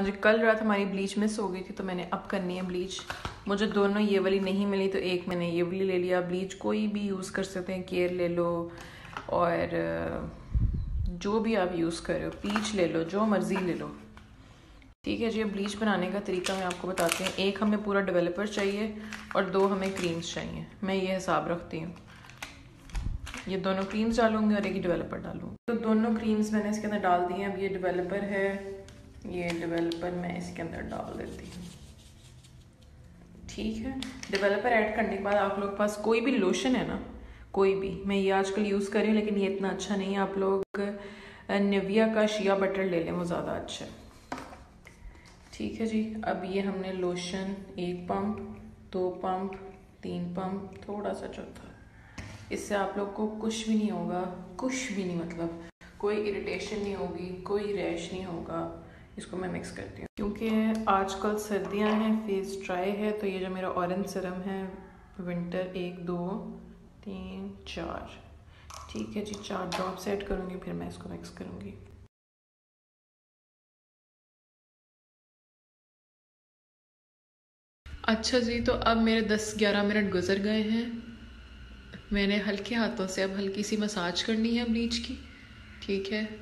आज कल रात हमारी ब्लीच मिस हो गई थी तो मैंने अब करनी है ब्लीच। मुझे दोनों ये वाली नहीं मिली तो एक मैंने ये वाली ले लिया। ब्लीच कोई भी यूज़ कर सकते हैं, केयर ले लो और जो भी आप यूज़ कर रहे हो, पीच ले लो, जो मर्ज़ी ले लो। ठीक है जी। ब्लीच बनाने का तरीका मैं आपको बताती हूँ। एक हमें पूरा डेवलपर चाहिए और 2 हमें क्रीम्स चाहिए। मैं ये हिसाब रखती हूँ, ये दोनों क्रीम्स डालूंगी और एक ही डेवलपर डालूंगी। तो दोनों क्रीम्स मैंने इसके अंदर डाल दी हैं। अब ये डेवलपर है, ये डेवलपर मैं इसके अंदर डाल देती हूँ। ठीक है। डेवलपर ऐड करने के बाद आप लोग के पास कोई भी लोशन है ना, कोई भी, मैं ये आजकल यूज़ कर रही हूँ लेकिन ये इतना अच्छा नहीं है। आप लोग निविया का शिया बटर ले लें, वो ज़्यादा अच्छा है। ठीक है जी। अब ये हमने लोशन 1 पंप, 2 पंप, 3 पंप, थोड़ा सा चौथा। इससे आप लोग को कुछ भी नहीं होगा, कुछ भी नहीं, मतलब कोई इरिटेशन नहीं होगी, कोई रैश नहीं होगा। इसको मैं मिक्स करती हूँ क्योंकि आजकल सर्दियाँ हैं, फेस ड्राई है। तो ये जो मेरा ऑरेंज सीरम है विंटर, 1 2 3 4, ठीक है जी, 4 ड्रॉप्स ऐड करूँगी, फिर मैं इसको मिक्स करूँगी। अच्छा जी, तो अब मेरे 10-11 मिनट गुजर गए हैं। मैंने हल्के हाथों से अब हल्की सी मसाज करनी है ब्लीच की। ठीक है,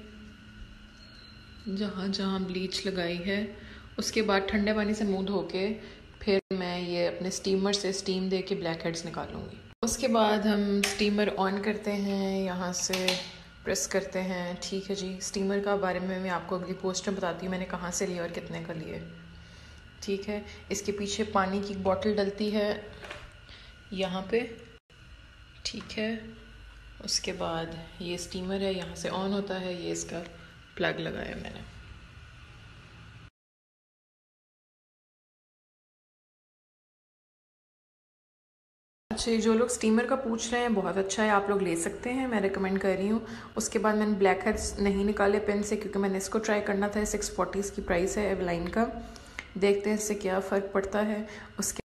जहाँ जहाँ ब्लीच लगाई है उसके बाद ठंडे पानी से मुंह धो के फिर मैं ये अपने स्टीमर से स्टीम दे के ब्लैक हेड्स निकालूंगी। उसके बाद हम स्टीमर ऑन करते हैं, यहाँ से प्रेस करते हैं। ठीक है जी। स्टीमर का बारे में मैं आपको अगली पोस्ट में बताती हूँ मैंने कहाँ से लिया और कितने का लिए। ठीक है। इसके पीछे पानी की बॉटल डलती है यहाँ पे। ठीक है। उसके बाद ये स्टीमर है, यहाँ से ऑन होता है, ये इसका प्लग लगाया मैंने। अच्छा, जो लोग स्टीमर का पूछ रहे हैं बहुत अच्छा है, आप लोग ले सकते हैं, मैं रिकमेंड कर रही हूँ। उसके बाद मैंने ब्लैक हेड्स नहीं निकाले पेन से क्योंकि मैंने इसको ट्राई करना था। 640 की प्राइस है एवलाइन का। देखते हैं इससे क्या फ़र्क पड़ता है। उसके